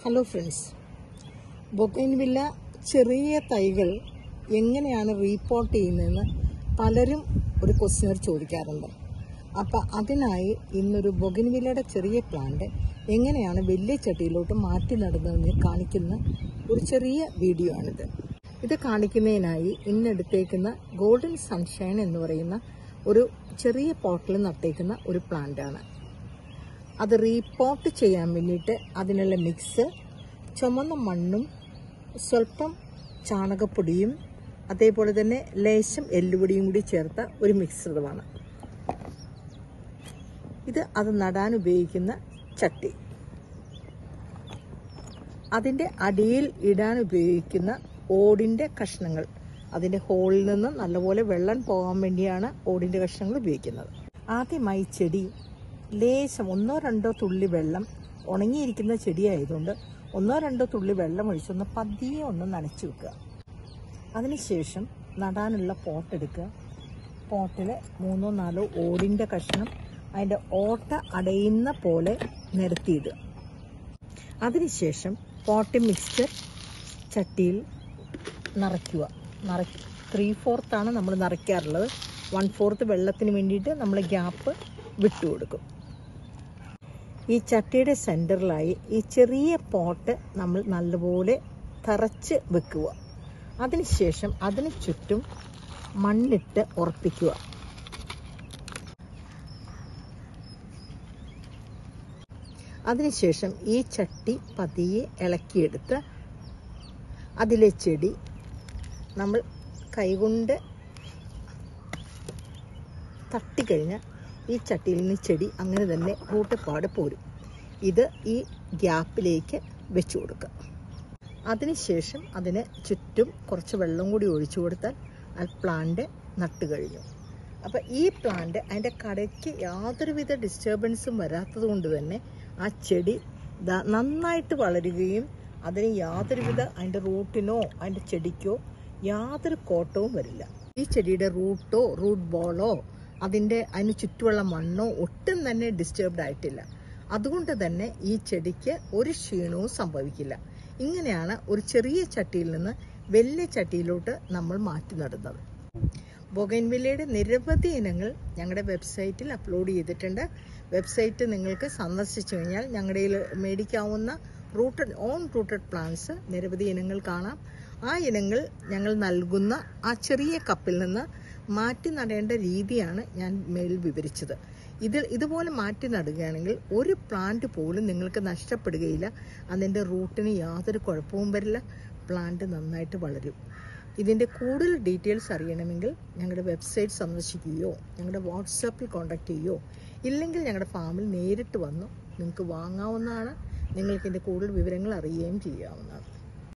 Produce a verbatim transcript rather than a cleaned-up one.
Hello friends, bougainvillea ചെറിയ തൈകൾ എങ്ങനെയാണ് റീപോർട്ട് ചെയ്യുന്നതെന്ന് പലരും ഒരു ക്വസ്റ്റ്യൻ ചോദിക്കാറുണ്ട്. അപ്പം അതിനായി ഇന്നൊരു ബൊഗൈൻവില്ലയുടെ ചെറിയ പ്ലാന്റ് എങ്ങനെയാണ് വലിയ ചട്ടിയിലോട്ട് മാറ്റി നടുന്നതെന്ന് കാണിക്കുന്ന ഒരു ചെറിയ വീഡിയോ ആണിത്. ഇത് കാണിക്കുന്നതിനായി ഇന്നെടുത്തേക്കുന്ന ഗോൾഡൻ സൺഷൈൻ എന്ന് പറയുന്ന ഒരു ചെറിയ പോട്ടിൽ നട്ടേക്കുന്ന ഒരു പ്ലാന്റാണ്. അത് റീപോർട്ട് ചെയ്യാൻ വേണ്ടിയിട്ട് അതിനുള്ള മിക്സ് ചുമന്ന മണ്ണും സ്വല്പം ചാണകപ്പൊടിയും അതേപോലെ തന്നെ ലേശം എല്ലുപൊടിയും കൂടി ചേർത്ത ഒരു മിശ്രിതമാണ് ഇത്. അത് നടാൻ ഉപയോഗിക്കുന്ന ചട്ടി, അതിൻ്റെ അടിയിൽ ഇടാൻ ഉപയോഗിക്കുന്ന ഓടിൻ്റെ കഷ്ണങ്ങൾ, അതിൻ്റെ ഹോളിൽ നിന്ന് നല്ലപോലെ വെള്ളം പോകാൻ വേണ്ടിയാണ് ഓടിൻ്റെ കഷ്ണങ്ങൾ ഉപയോഗിക്കുന്നത്. ആദ്യമായി ചെടി ലേശം ഒന്നോ രണ്ടോ തുള്ളി വെള്ളം, ഉണങ്ങിയിരിക്കുന്ന ചെടിയായതുകൊണ്ട് ഒന്നോ രണ്ടോ തുള്ളി വെള്ളം ഒഴിച്ചൊന്ന് പതിയെ ഒന്ന് നനച്ചു വെക്കുക. അതിനുശേഷം നടാനുള്ള പോട്ട് എടുക്കുക. പോട്ടിൽ മൂന്നോ നാലോ ഓടിൻ്റെ കഷ്ണം അതിൻ്റെ ഓട്ട അടയുന്ന പോലെ നിരത്തിയിടുക. അതിനുശേഷം പോട്ട് മിക്സ്ചർ ചട്ടിയിൽ നിറയ്ക്കുക. നിറ ത്രീ ഫോർത്താണ് നമ്മൾ നിറയ്ക്കാറുള്ളത്. വൺ ഫോർത്ത് വെള്ളത്തിന് വേണ്ടിയിട്ട് നമ്മൾ ഗ്യാപ്പ് വിട്ടുകൊടുക്കും. ഈ ചട്ടിയുടെ സെൻറ്ററിലായി ഈ ചെറിയ പോട്ട് നമ്മൾ നല്ലപോലെ തറച്ച് വെക്കുക. അതിനുശേഷം അതിന് ചുറ്റും മണ്ണിട്ട് ഉറപ്പിക്കുക. അതിനുശേഷം ഈ ചട്ടി പതിയെ ഇളക്കിയെടുത്ത് അതിലെ ചെടി നമ്മൾ കൈകൊണ്ട് തട്ടിക്കഴിഞ്ഞാൽ ഈ ചട്ടിയിൽ നിന്ന് ചെടി അങ്ങനെ തന്നെ റൂട്ടപ്പാട് പോരും. ഇത് ഈ ഗ്യാപ്പിലേക്ക് വെച്ച് കൊടുക്കുക. അതിനുശേഷം അതിന് ചുറ്റും കുറച്ച് വെള്ളം കൂടി ഒഴിച്ചു കൊടുത്താൽ ആ പ്ലാന്റ് നട്ട് കഴിഞ്ഞു. അപ്പോൾ ഈ പ്ലാന്റ് അതിൻ്റെ കടയ്ക്ക് യാതൊരുവിധ ഡിസ്റ്റർബൻസും വരാത്തത് കൊണ്ട് തന്നെ ആ ചെടി നന്നായിട്ട് വളരുകയും അതിന് യാതൊരുവിധ അതിൻ്റെ റൂട്ടിനോ അതിൻ്റെ ചെടിക്കോ യാതൊരു കോട്ടവും വരില്ല. ഈ ചെടിയുടെ റൂട്ടോ റൂട്ട് ബോളോ അതിൻ്റെ അതിന് ചുറ്റുമുള്ള മണ്ണോ ഒട്ടും തന്നെ ഡിസ്റ്റർബ്ഡ് ആയിട്ടില്ല. അതുകൊണ്ട് തന്നെ ഈ ചെടിക്ക് ഒരു ക്ഷീണവും സംഭവിക്കില്ല. ഇങ്ങനെയാണ് ഒരു ചെറിയ ചട്ടിയിൽ നിന്ന് വലിയ ചട്ടിയിലോട്ട് നമ്മൾ മാറ്റി നടുന്നത്. ബൊഗൈൻവില്ലയുടെ നിരവധി ഇനങ്ങൾ ഞങ്ങളുടെ വെബ്സൈറ്റിൽ അപ്ലോഡ് ചെയ്തിട്ടുണ്ട്. വെബ്സൈറ്റ് നിങ്ങൾക്ക് സന്ദർശിച്ചു കഴിഞ്ഞാൽ ഞങ്ങളുടെ മേടിക്കാവുന്ന റൂട്ടഡ് ഓൺ റൂട്ടഡ് പ്ലാന്റ്സ് നിരവധി ഇനങ്ങൾ കാണാം. ആ ഇനങ്ങൾ ഞങ്ങൾ നൽകുന്ന ആ ചെറിയ കപ്പിൽ നിന്ന് മാറ്റി നടേണ്ട രീതിയാണ് ഞാൻ മേൽ വിവരിച്ചത്. ഇതിൽ ഇതുപോലെ മാറ്റി നടുകയാണെങ്കിൽ ഒരു പ്ലാന്റ് പോലും നിങ്ങൾക്ക് നഷ്ടപ്പെടുകയില്ല. അതിൻ്റെ റൂട്ടിന് യാതൊരു കുഴപ്പവും വരില്ല. പ്ലാന്റ് നന്നായിട്ട് വളരും. ഇതിൻ്റെ കൂടുതൽ ഡീറ്റെയിൽസ് അറിയണമെങ്കിൽ ഞങ്ങളുടെ വെബ്സൈറ്റ് സന്ദർശിക്കുകയോ ഞങ്ങളുടെ വാട്സാപ്പിൽ കോൺടാക്റ്റ് ചെയ്യുകയോ ഇല്ലെങ്കിൽ ഞങ്ങളുടെ ഫാമിൽ നേരിട്ട് വന്നു നിങ്ങൾക്ക് വാങ്ങാവുന്നതാണ്. നിങ്ങൾക്ക് ഇതിൻ്റെ കൂടുതൽ വിവരങ്ങൾ അറിയുകയും ചെയ്യാവുന്നതാണ്.